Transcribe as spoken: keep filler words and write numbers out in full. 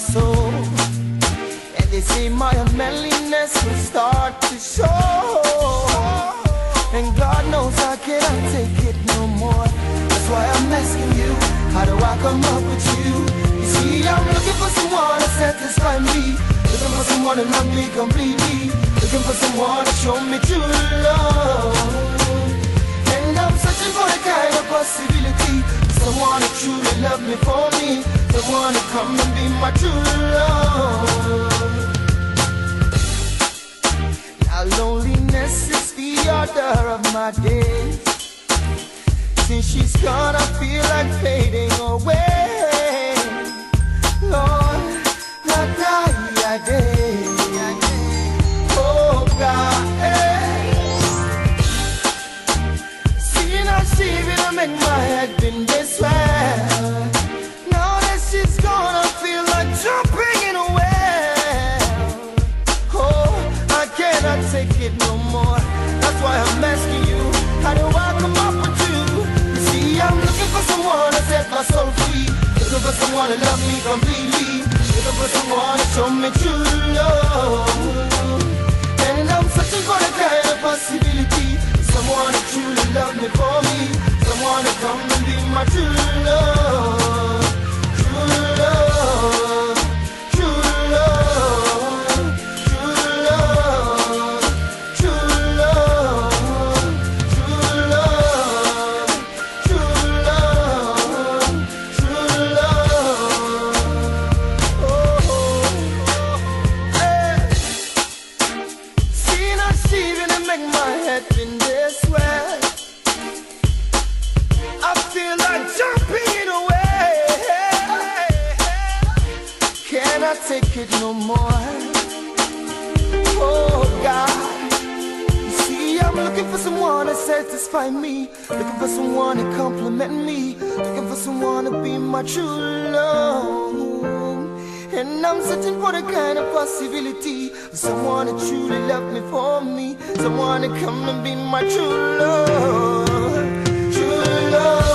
soul. And they say my unmanliness will start to show. And God knows I cannot take it no more. That's why I'm asking you, how do I come up with you? You see, I'm looking for someone to satisfy me, looking for someone to love me completely, looking for someone to show me true love. And I'm searching for the kind of possibility, someone to truly love me for me, someone to come and be my true love. Now loneliness is the order of my days. Since she's gone, I feel like fading away. Lord, not die a day. Oh God, hey. Seeing her, she will make my head been this way. Now that she's gone, I feel like jumping in a well. Oh, I cannot take it no more. That's why I'm asking you, how do I come up with you? You see, I'm looking for someone to set my soul free, looking for someone to love me completely, looking for someone to show me true love. And I'm searching for the kind of possibility, someone to truly love me for me, someone to come and be my true love. True love, true love, true love, true love, true love, true love, true love. Oh, hey. Seeing her, she really make my head in this way. I feel like jumping in a way. Can I take it no more? Oh God, you see, I'm looking for someone to satisfy me, looking for someone to compliment me, looking for someone to be my true love. And I'm searching for the kind of possibility, someone to truly love me for me, someone to come and be my true love. True love.